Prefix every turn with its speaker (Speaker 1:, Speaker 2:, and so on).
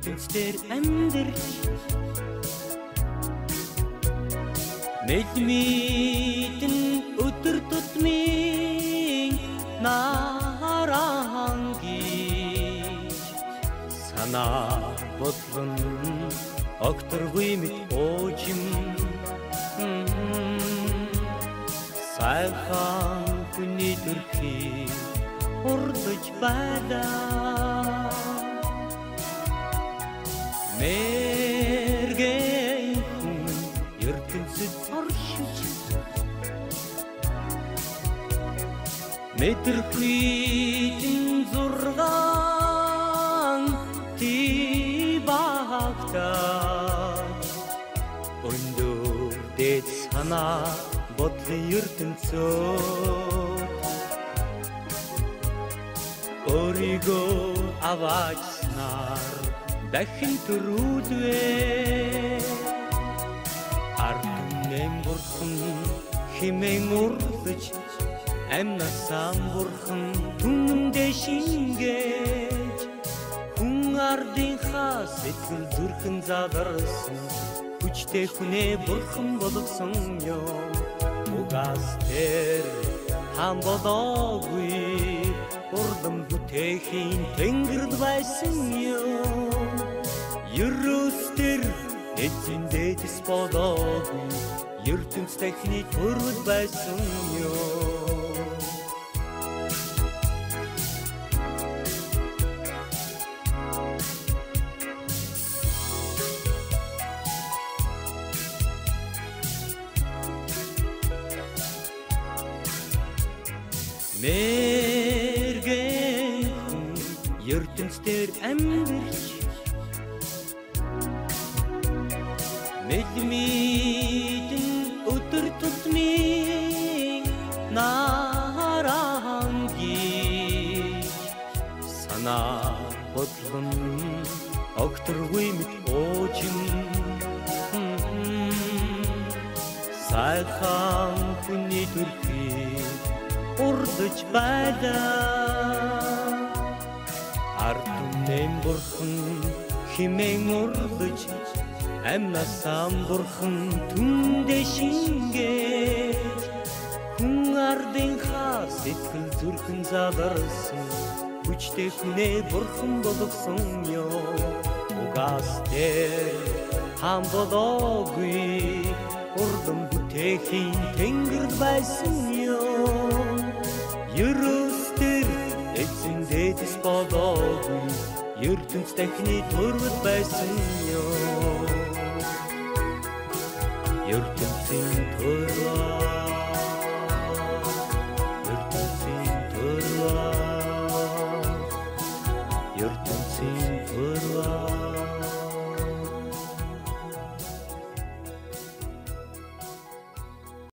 Speaker 1: ертөнцдөр амьдарч Мэдмитэн өдөр тутмын нарангиж санаа бодлон огторгүй мэт оожим сайхан хүний төрхий урдж байлаа Мэргэн хүн ертөнцөд оршиж Мэдрэхүйн зургаан тибагтаа өндөр дэд санаа бодлын ертөнцөө Өөрийгөө аваачснаар дахин төрүүлвэ Ардүнэн бурхан химэн урлаж Амнасан бурхан түмэндээ шингээж Хүн ардынхаа сэтгэл зүрхэн задарсан Хүчтэй хүнээ бурхан болгосон юм Угаас тэр хам болоогүй Урдам бүтэхийн тэнгэрд байсан юм Ерөөс тэр эзэн дэдэс болоогүй ертөнц дахны төрөл байсан юм Мэргэн хүн ертөнцдөр амьдарч Мэдмитэн өдөр тутмын нарангиж санаа бодлон огторгүй мэт оожим сайхан хүний төрхий урдж байлаа Ардүнэн бурхан химэн урлаж Амнасан бурхан түмэндээ шингээж Хүн ардынхаа сэтгэл зүрхэн задарсан Хүчтэй хүнээ бурхан болгосон юм Угаас тэр хам болоогүй Урдам бүтэхийн тэнгэрд байсан юм Ерөөс тэр эзэн дэдэс болоогүй ертөнц дахны төрөл байсан юм